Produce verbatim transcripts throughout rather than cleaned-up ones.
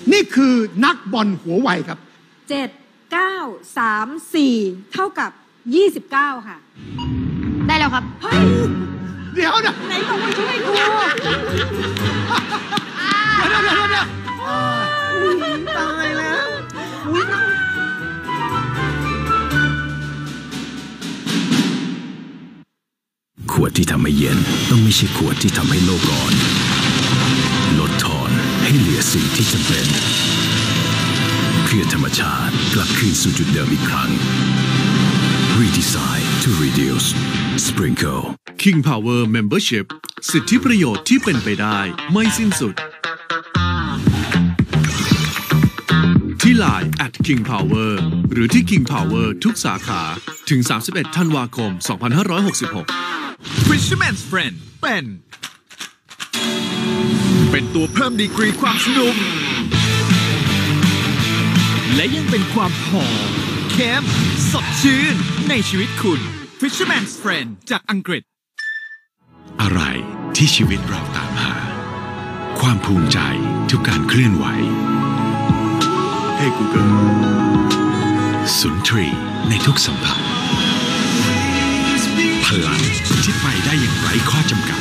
นี่คือนักบอลหัวไวครับเจ็ด เก้า สาม สี่เท่ากับยี่สิบเก้าค่ะได้แล้วครับเฮ้ยเดี๋ยวนะไหนบอกว่าช่วยครูเดี๋ยวเดี๋ยวเดี๋ยวเดี๋ยวตายแล้วขวดที่ทำให้เย็นต้องไม่ใช่ขวดที่ทำให้โลกร้อนลดทอนให้เหลือสิ่งที่จำเป็นเพื่อธรรมชาติกลับคืนสู่จุดเดิมอีกครั้ง Redesign to reduce Sprinkle King Power Membership สิทธิประโยชน์ที่เป็นไปได้ไม่สิ้นสุดที่ ไลน์ แอท คิง พาวเวอร์ หรือที่ King Power ทุกสาขาถึงสามสิบเอ็ดธันวาคมสองพันห้าร้อยหกสิบหก Fisherman's Friend เป็นเป็นตัวเพิ่มดีกรีความสนุกและยังเป็นความหอมเข้มสดชื่นในชีวิตคุณ Fisherman's Friend จากอังกฤษอะไรที่ชีวิตเราตามหาความภูมิใจทุกการเคลื่อนไหว Hey Google สุนทรีในทุกสัมผัสพลังที่ไปได้อย่างไร้ข้อจำกัด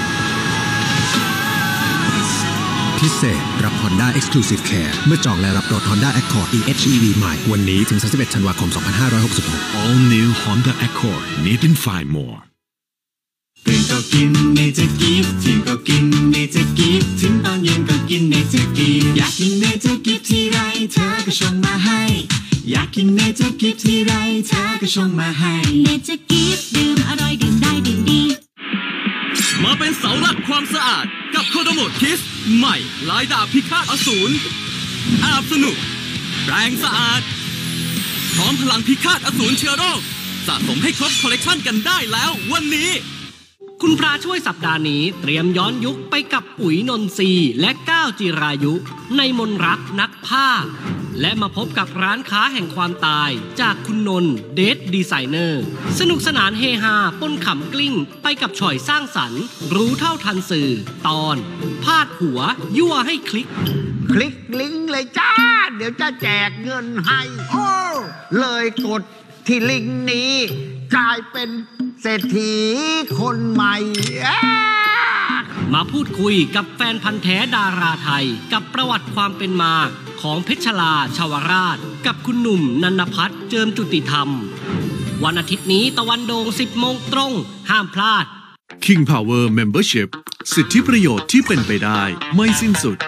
พิเศษรับ Honda Exclusive Care เมื่อจองและรับรถ Honda Accord อี เอช อี วี ใหม่วันนี้ถึงสามสิบเอ็ดธันวาคมสองพันห้าร้อยหกสิบหก All New Honda Accord Need and Find More ตื่นก็กินเนเจอร์กิฟต์เที่ยงก็กินเนเจอร์กิฟต์ถึงตอนเย็นก็กินเนเจอร์กิฟต์อยากกินเนเจอร์กิฟต์ที่ไรเธอก็ชงมาให้อยากกินเนเจอร์กิฟต์ที่ไรเธอก็ชงมาให้เนเจอร์กิฟต์ดื่มอร่อยดื่มได้ดื่มดีมาเป็นเสาหลักความสะอาดกับโคโดโมคิสใหม่ลายดาบพิฆาตอสูรอาบสนุกแรงสะอาดพร้อมพลังพิฆาตอสูรเชื้อโรคสะสมให้ครบคอลเลกชันกันได้แล้ววันนี้คุณพระช่วยสัปดาห์นี้เตรียมย้อนยุคไปกับอุ๋ยนนทรีและก้าวจิรายุในมนรักนักผ้าและมาพบกับร้านค้าแห่งความตายจากคุณนนท์เดทดีไซเนอร์สนุกสนานเฮฮาปนขำกลิ้งไปกับฉ่อยสร้างสรรค์รู้เท่าทันสื่อตอนพาดหัวยั่วให้คลิกคลิกลิงก์เลยจ้าเดี๋ยวจะแจกเงินให้โอ้เลยกดที่ลิงก์นี้กลายเป็นเศรษฐีคนใหม่มาพูดคุยกับแฟนพันธ์แท้ดาราไทยกับประวัติความเป็นมาของเพชรลาชาวราชกับคุณหนุ่มนันพัฒน์เจิมจุติธรรมวันอาทิตย์นี้ตะวันโด่งสิบโมงตรงห้ามพลาด King Power Membership สิทธิประโยชน์ที่เป็นไปได้ไม่สิ้นสุด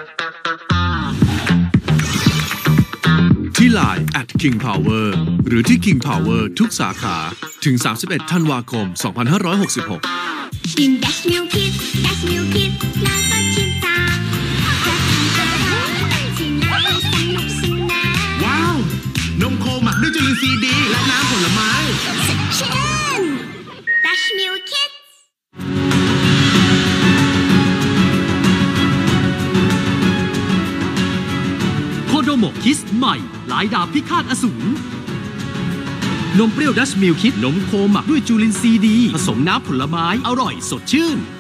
ที่ ไลน์ แอท คิง พาวเวอร์ หรือที่ King Power ทุกสาขาถึงสามสิบเอ็ดธันวาคมสองพันห้าร้อยหกสิบหกกิน Dash Milk Kids Dash Milk Kids แล้วก็ชิมตามจะทำอะไรที่ไหนสนุกสนานว้าวนมโคหมักด้วยจุลินทรีย์ดีและน้ำผลไม้สดชื่น Dash Milk Kids โคโดโมคิสใหม่หลายดาบพิฆาตอสูรนมเปรี้ยวดัชมิลคิดนมโคหมักด้วยจุลินทรีย์ดีผสมน้ำผลไม้อร่อยสดชื่น